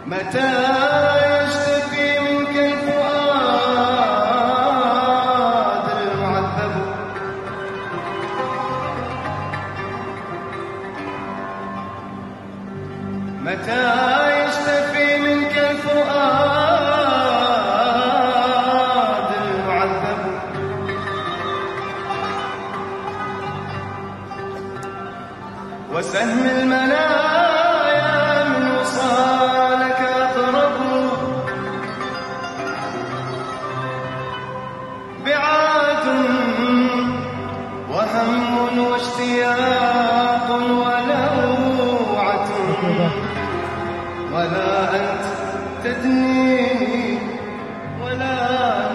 متى يشتكي منك الفؤاد المعذب؟ متى يشتكي منك الفؤاد المعذب؟ وسهم المنايا من وصالك أقرب، بعاد وهم واشتياق ولوعة، ولا أنت تدنيني ولا